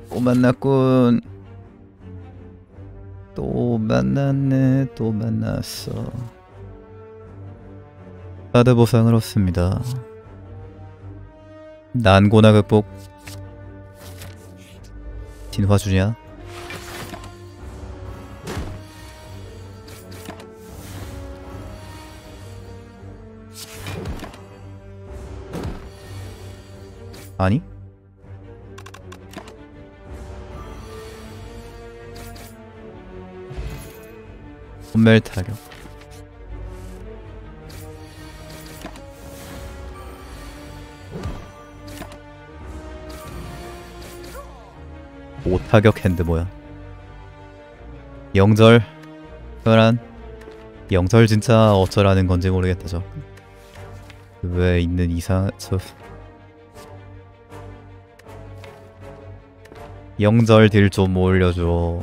또 만났군. 또 만났네. 또 만났어. 카드 보상을 얻습니다. 난고나 극복. 진화 주냐? 아니? 혼멸 타격. 오타격 핸드 뭐야? 영절 혈안. 영절 진짜 어쩌라는 건지 모르겠다. 저 왜 있는 이상 저 영절 딜 좀 올려줘.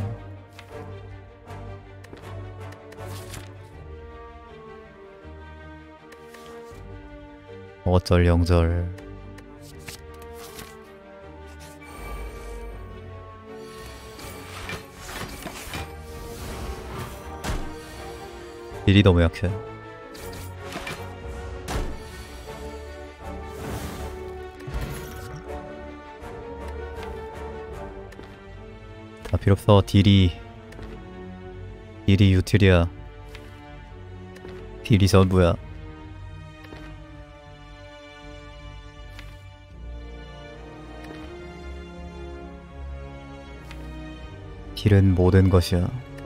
어쩔 영절. 딜이 너무 약해. 다 필요없어. 딜이 유틸이야. 딜이 전부야. 딜은 모든 것이야.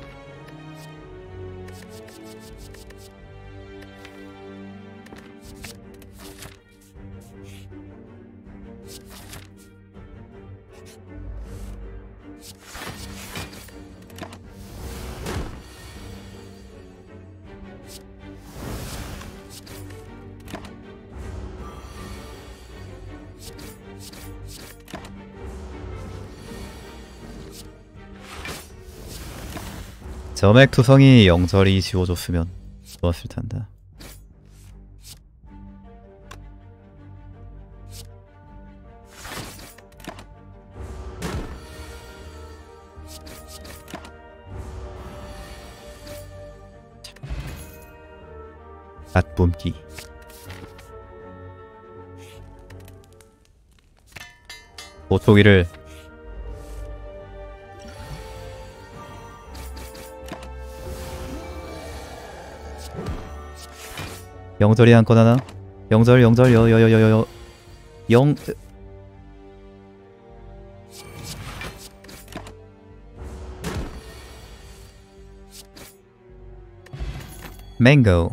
점액 투성이 영절이 지워줬으면 좋았을 텐데. 갓뿜기. 보초기를 영절이 한 건 하나? 영절 여여여여여 영 맹고.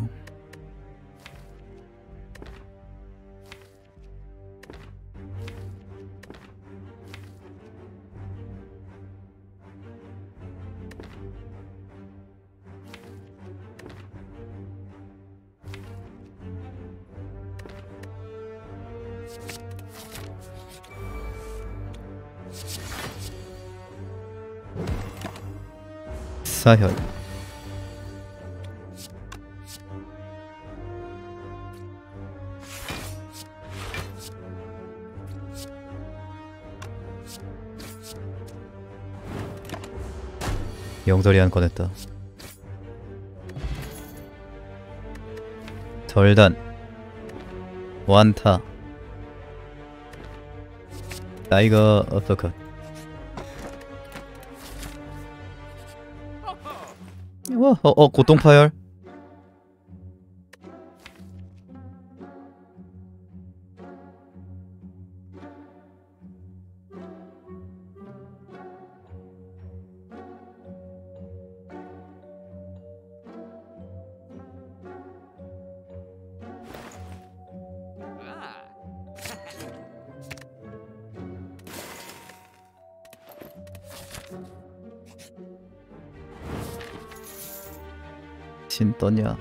사혈. 영절이 안 꺼냈다. 절단. 완타. 타이거 어퍼컷. 고통파열. 신 떠냐?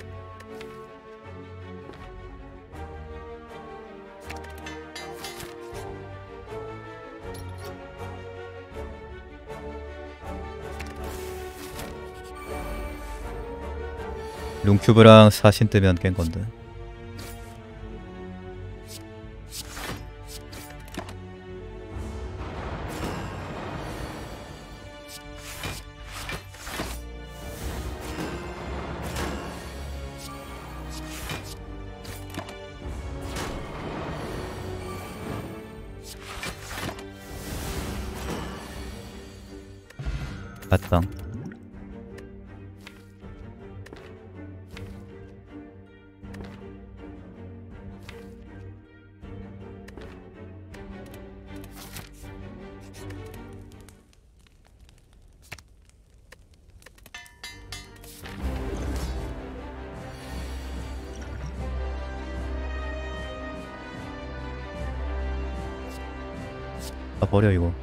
룸큐브랑 사신 뜨면 깬 건데. 갓당. 아, 버려 이거.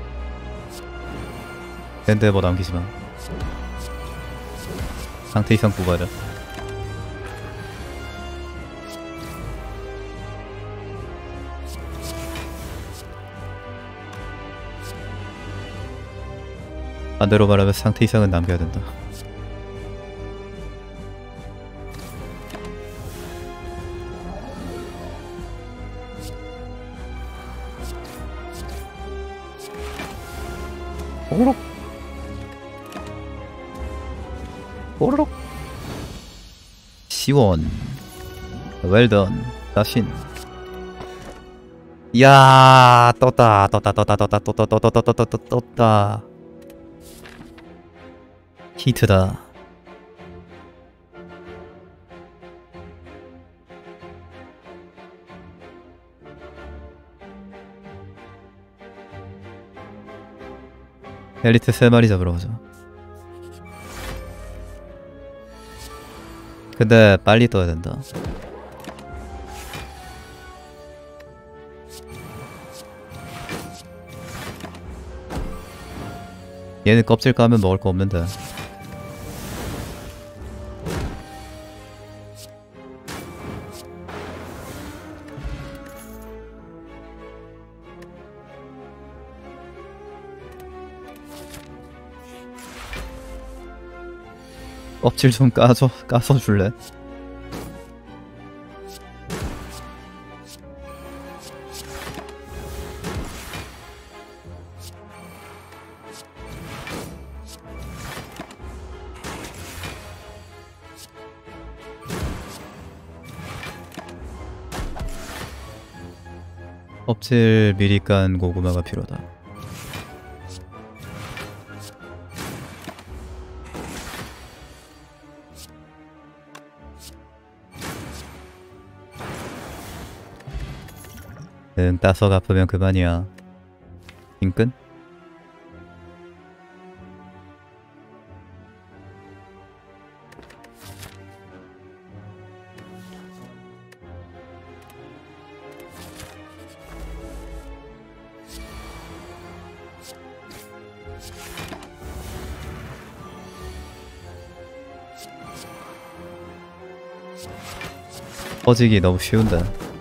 밴드에버 남기지마. 상태 이상 뽑아야 반대로 말하면 상태 이상은 남겨야 된다. 오로록 오로록 시원 웰던 다신. 이야 떴다 히트다. 엘리트 3마리 잡으러 가자. 근데 빨리 떠야 된다. 얘는 껍질 까면 먹을 거 없는데. 껍질 좀 까서 줄래? 껍질 미리 깐 고구마가 필요하다. 응, 따서 갚으면 그만이야. 인근? 퍼지기 너무 쉬운데.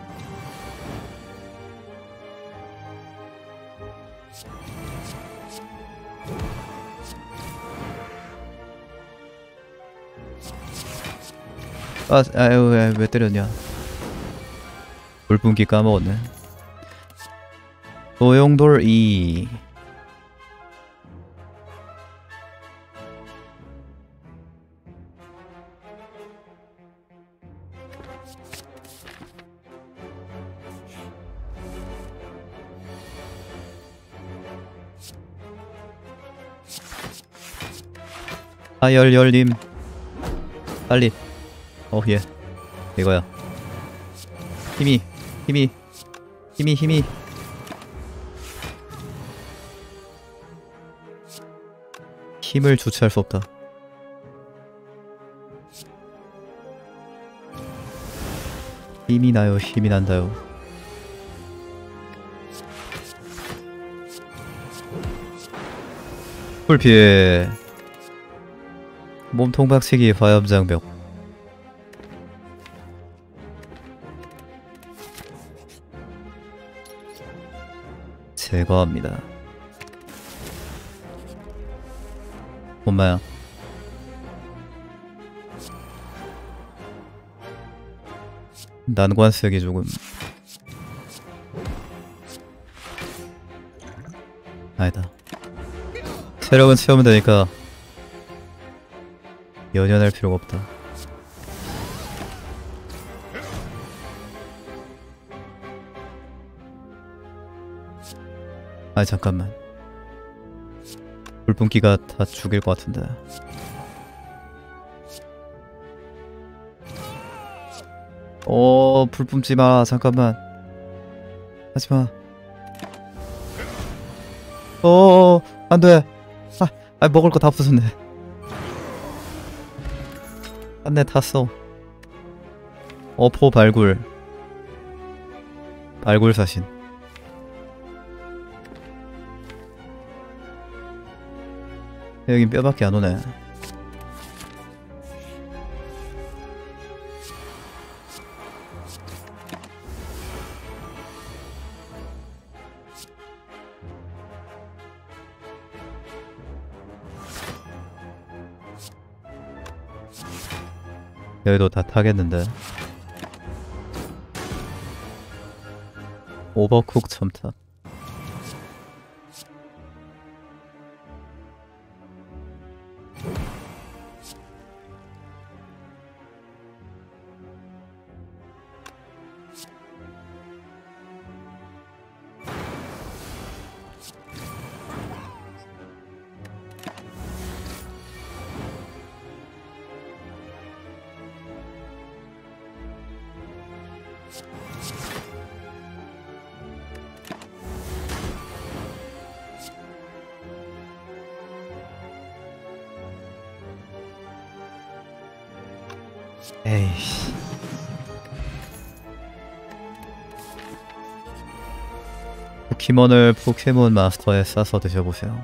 아유 왜 때렸냐. 불분기 까먹었네. 소용돌 2. 열님 빨리. 예 이거야. 힘이 힘을 주체할 수 없다. 힘이 나요. 힘이 난다요. 풀피해. 몸통 박치기 화염장벽. 제거합니다. 엄마야. 난관 쓰기 조금. 아니다. 체력은 채우면 되니까 연연할 필요가 없다. 아 잠깐만. 불분기가 다 죽일 것 같은데. 불 뿜지 마. 잠깐만. 하지 마. 안 돼. 먹을 거 다 없어졌네. 한대 탔어. 어포 발굴. 발굴 사신. 여긴 뼈밖에 안 오네. 여기도 다 타겠는데. 오버쿡 첨탑. 에이씨. 포켓몬을 포켓몬 마스터에 싸서 드셔보세요.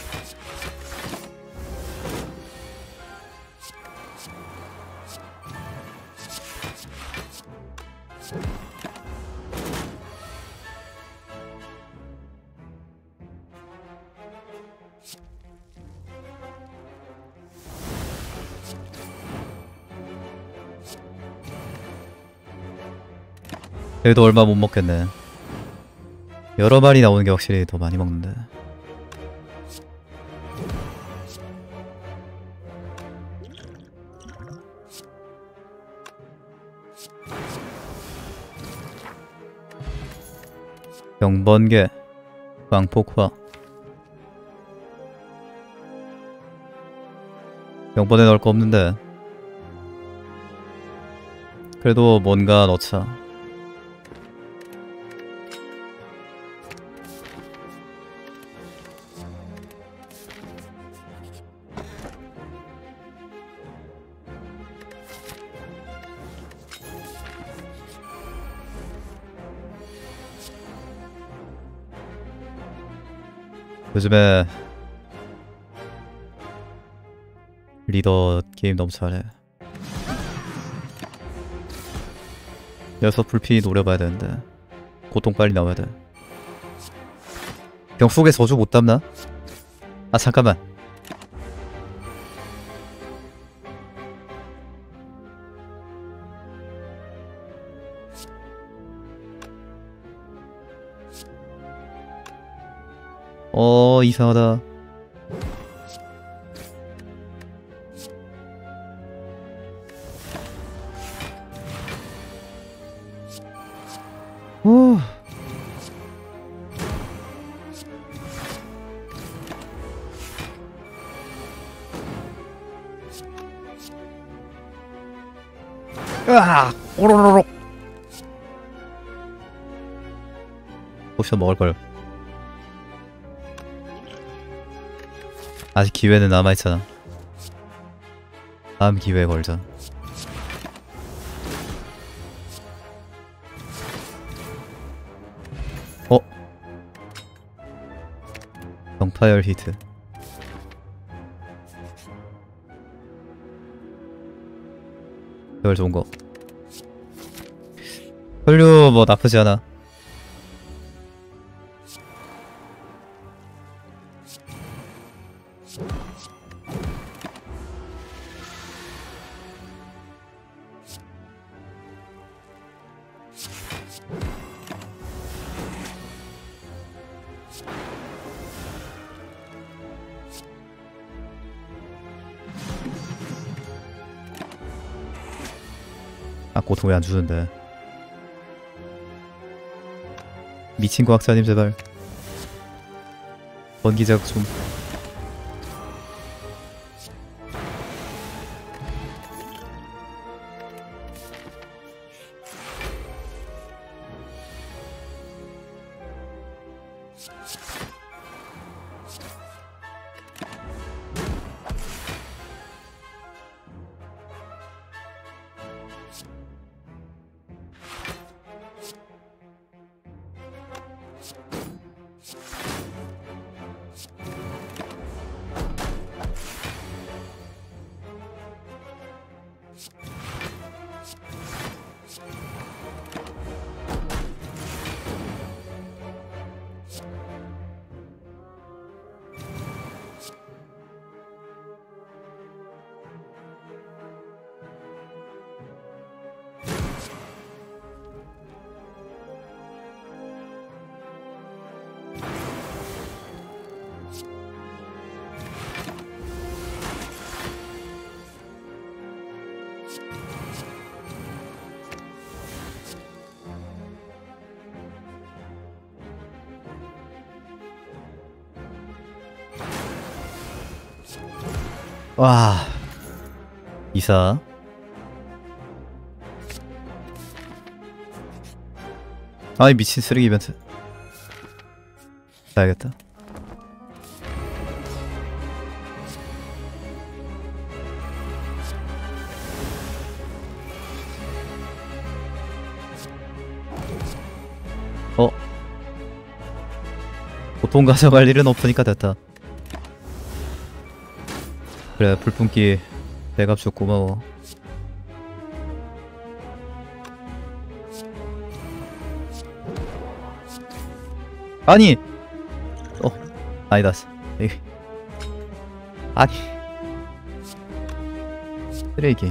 그래도 얼마 못 먹겠네. 여러 마리 나오는 게 확실히 더 많이 먹는데. 병번개, 광폭화. 병번에 넣을 거 없는데. 그래도 뭔가 넣자. 요즘에 리더 게임 너무 잘해. 녀석 불피 노려봐야 되는데 고통 빨리 나와야 돼. 병 속에 저주 못 담나? 아 잠깐만. 이상하다. 오로로로. 포션 먹을걸. 아직 기회는 남아있잖아. 다음 기회에 걸자. 정파열 히트. 이걸 좋은거. 혈류 뭐 나쁘지 않아. 고통 왜 안 주는데. 미친 과학자님 제발 번기작 좀. 와, 이사. 아이 미친 쓰레기 이벤트. 가야겠다. 보통 가져갈 일은 없으니까 됐다. 그래, 불뿜기 대갑주 고마워. 아니! 아니다. 아니. 쓰레기.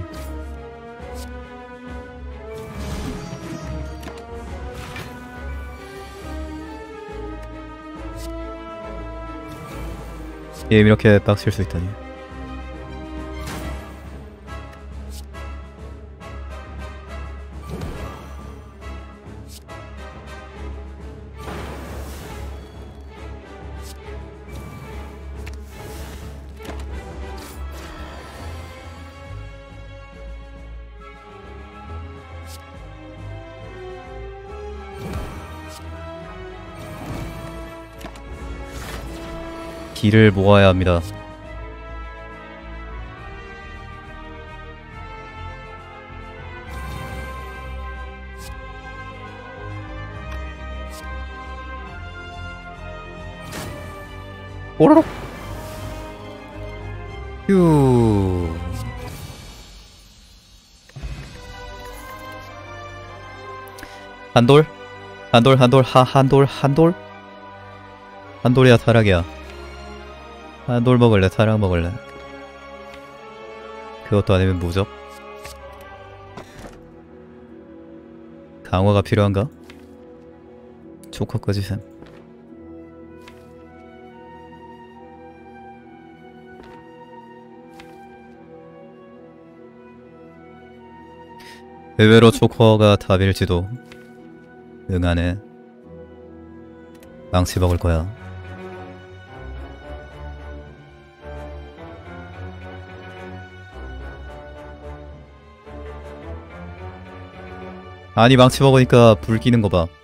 게임 이렇게 빡칠 수 있다니. 길을 모아야 합니다. 오로록. 휴. 한돌? 한돌이야 타락이야. 한돌 먹을래? 타락 먹을래? 그것도 아니면 무적? 강화가 필요한가? 조커까지 샘. 의외로 조커가 답일지도. 응하네. 망치 먹을 거야. 아니 망치 먹으니까 불 끼는 거 봐.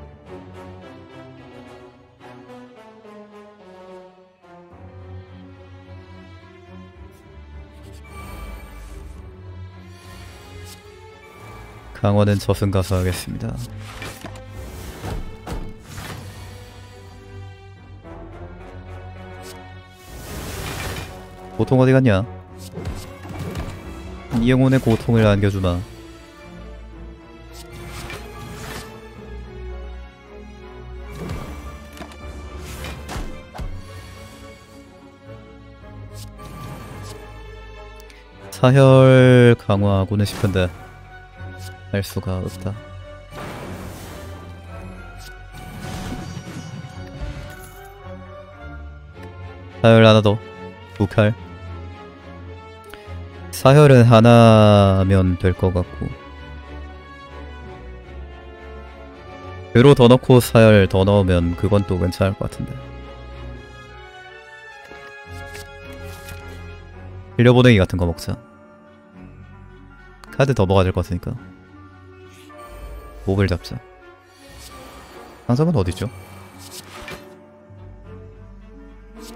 강화는 저승 가서 하겠습니다. 고통 어디 갔냐? 이 영혼의 고통을 안겨주마. 사혈 강화하고는 싶은데 할 수가 없다. 사혈 하나 더. 2칼. 사혈은 하나면 될 것 같고. 괴로 더 넣고 사혈 더 넣으면 그건 또 괜찮을 것 같은데. 빌려보내기 같은 거 먹자. 카드 더 먹어야 될 것 같으니까. 몹을 잡자. 상점은 어디죠?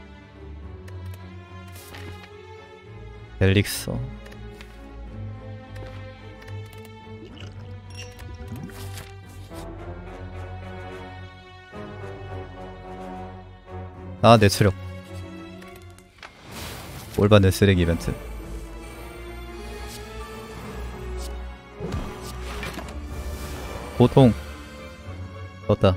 엘릭서. 아, 내 체력. 올바른 쓰레기 이벤트. 보통 떴다.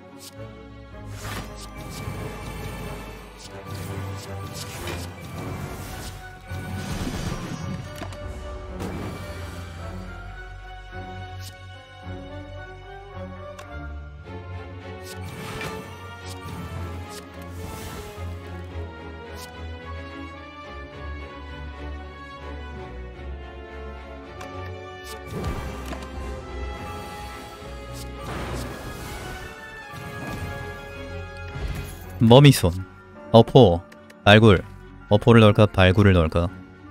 머미손, 어포, 발굴. 어포를 넣을까 발굴을 넣을까?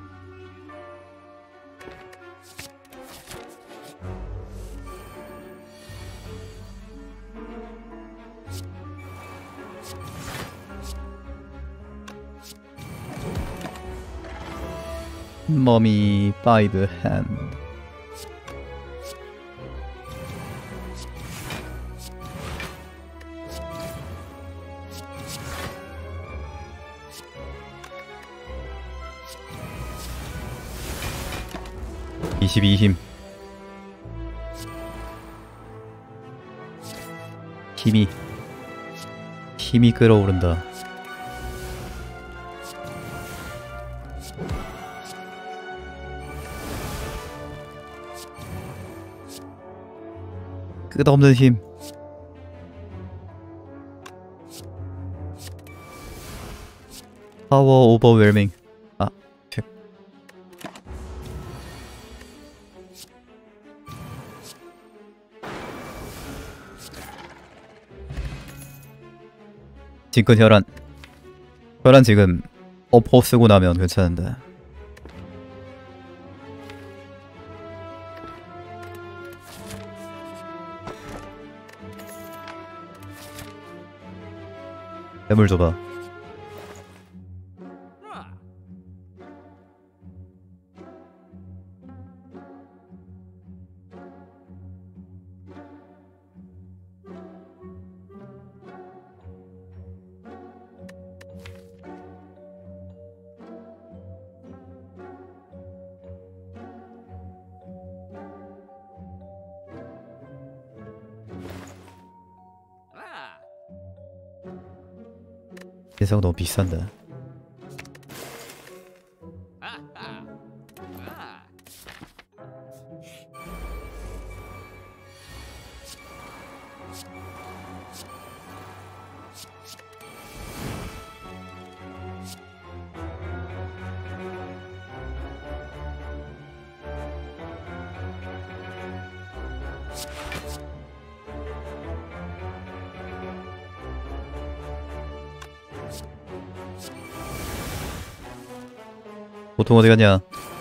머미 5 핸드. (22) 힘이 끓어오른다. 끝없는 힘. 파워 오버웰밍. 아, 책. 지금 혈안 지금 어포 쓰고 나면 괜찮은데. 해물 줘봐. 예상 너무 비싼데. 보통 어디 갔냐?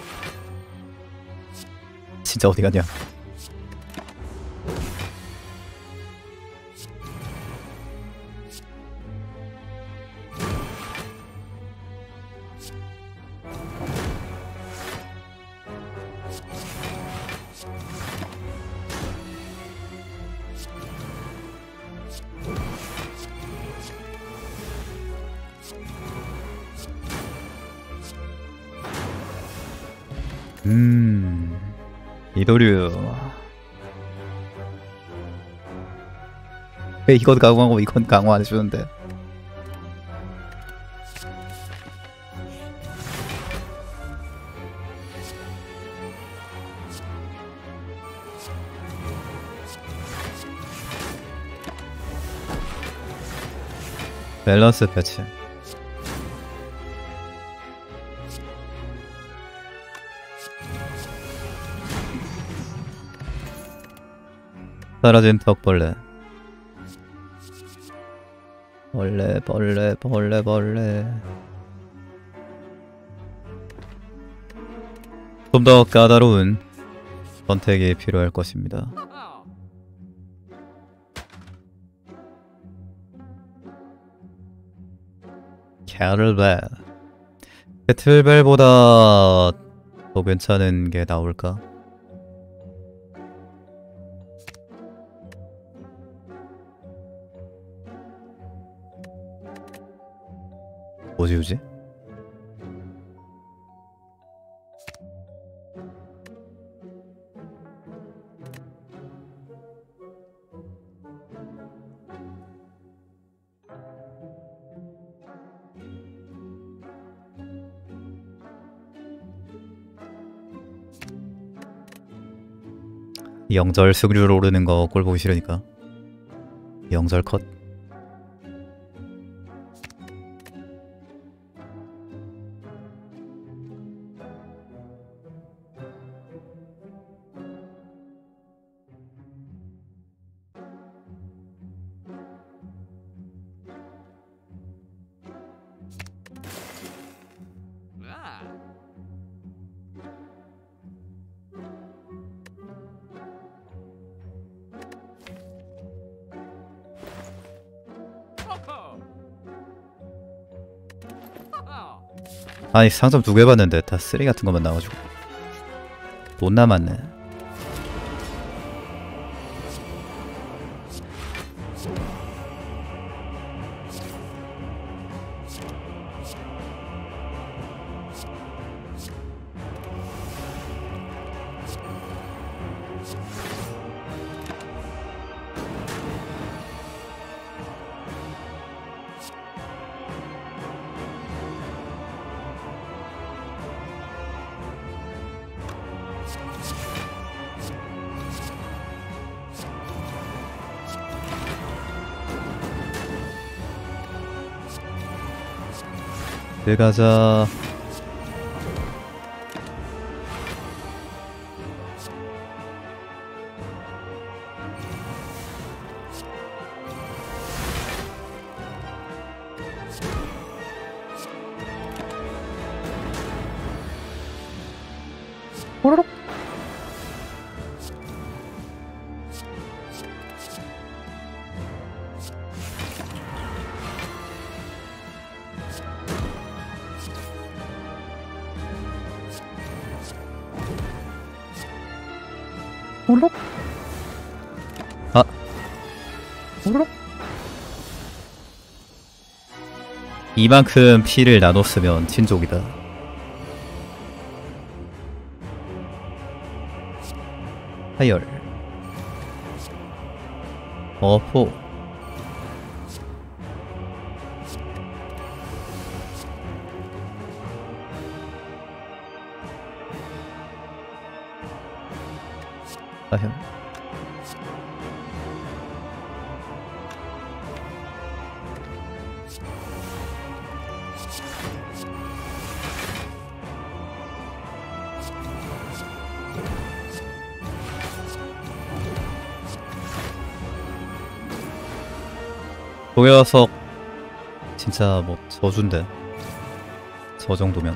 진짜 어디 갔냐? 이도류. 왜 이건 강화하고 이건 강화 안 해주는데? 밸런스 패치. 사라진 턱벌레. 벌레. 좀 더 까다로운 선택이 필요할 것입니다. 캐틀벨. 캐틀벨보다 더 괜찮은 게 나올까? 뭐지 요지? 영절 승률 오르는 거 꼴 보기 싫으니까 영절 컷. 아니 상점 2개 봤는데 다 쓰레기 같은 것만 나와가지고 돈 남았네. 들어가자. 호로록. 호로록. 아. 호로록. 이만큼 피를 나눴으면 친족이다. 하열. 어포. 사형. 도여석 진짜 뭐 저준데 저 정도면.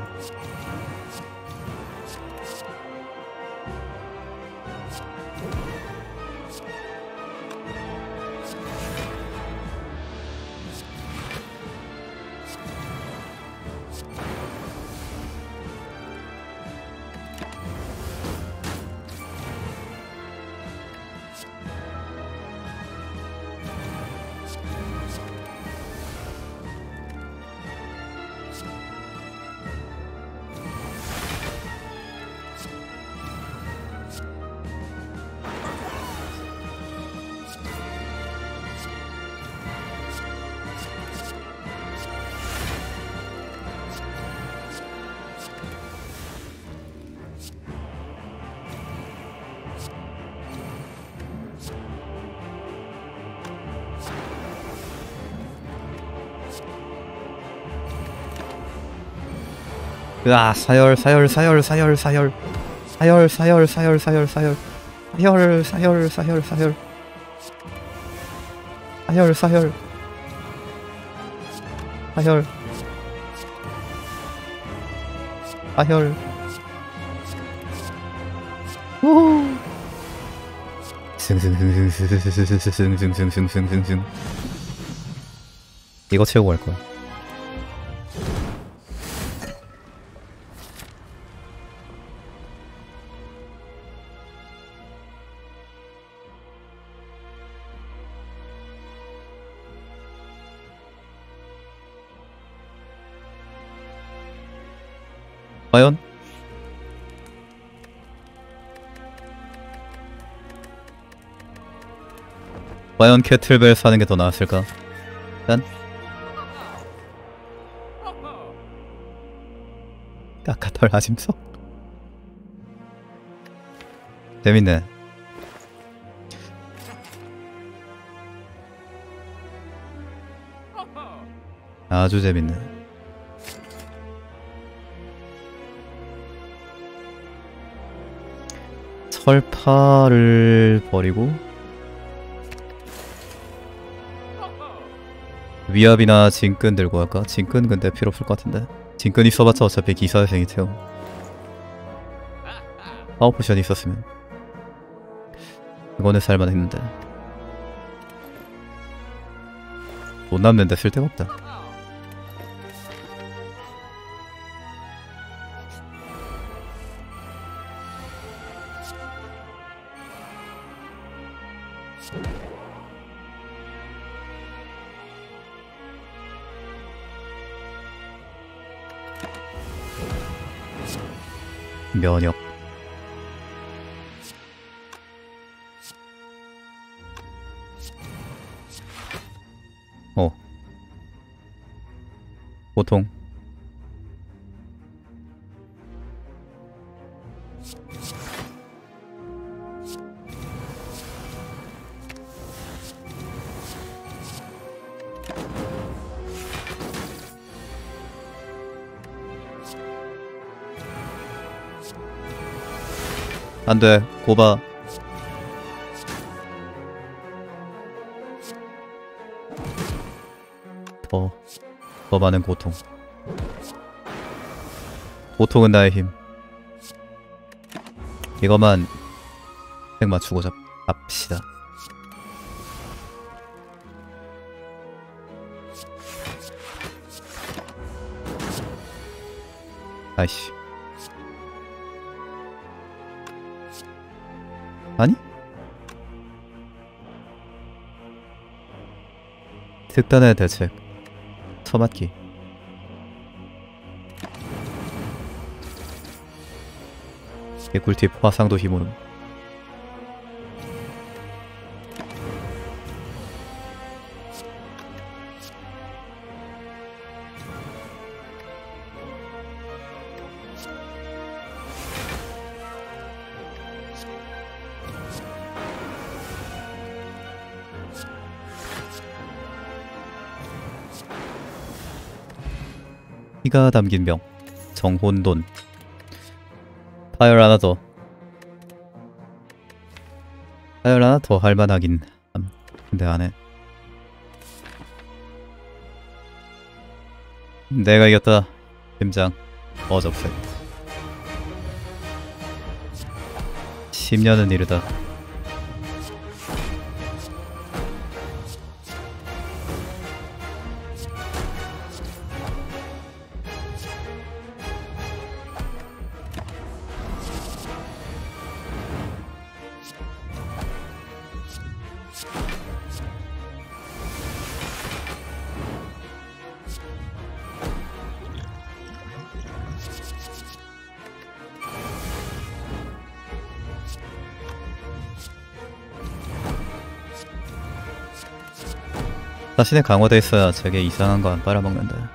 으아 사열 사열 사열 사열 사열 사열 사열 사열 사열 사열 사열 사열 사열 사열 사열 사열 사열 사열 오 승승승승승승승승승승승승 이거 채우고 갈 거야. 과연? 과연 캐틀벨 사는 게 더 나았을까? 짠. 까까털 아짐석. 재밌네. 아주 재밌네. 철파를 버리고 위압이나 진끈 들고 갈까? 진끈 근데 필요 없을 것 같은데. 진끈 있어봤자 어차피 기사회생이 태워. 파워 포션이 있었으면 이거는 살만 했는데 못 남는데 쓸데가 없다. 면역. 보통 안돼 고바. 더 많은 고통. 고통은 나의 힘. 이거만 백 맞추고 잡시다. 아이씨. 아니? 특단의 대책. 처맞기. 개꿀팁 화상도 힘으로. 피가 담긴 병. 정혼돈. 파열 하나 더. 파열 하나 더 할만하긴 함. 근데 안해. 내가 이겼다. 팀장. 어접세. 10년은 이르다. 자신의 강화돼 있어야 제게 이상한 거 안 빨아먹는다.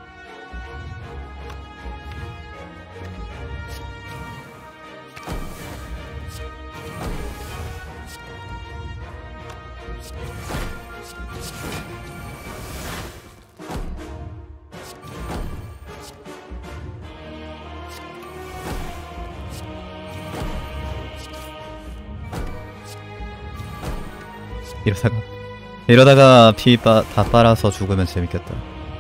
이러다가 피 다 빨아서 죽으면 재밌겠다.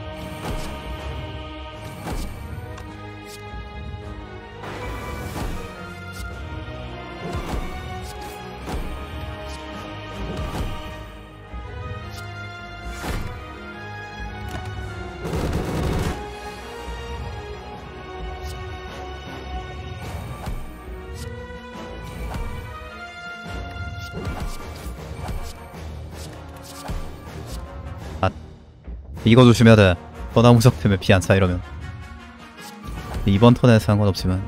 이거 조심해야 돼. 버나무적 때문에 피 안 차 이러면. 이번 턴에 상관없지만.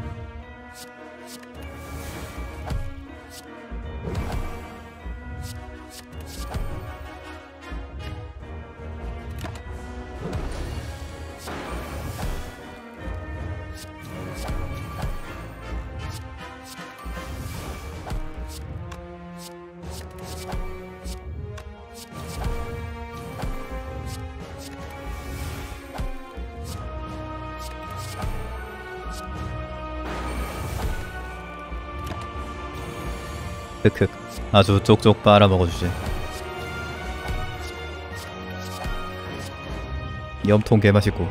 흑흑. 아주 쪽쪽 빨아 먹어주지. 염통 개맛있고.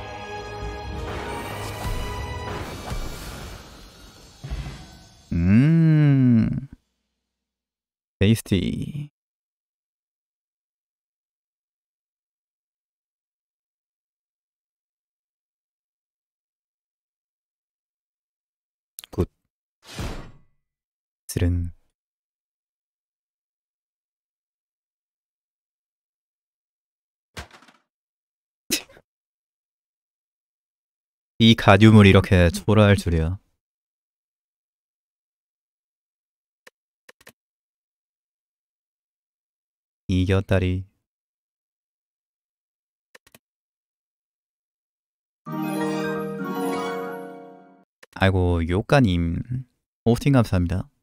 테이스티. 굿. 스른. 이 가듐을 이렇게 초라할 줄이야. 이겼다리. 아이고 요까님 호스팅 감사합니다.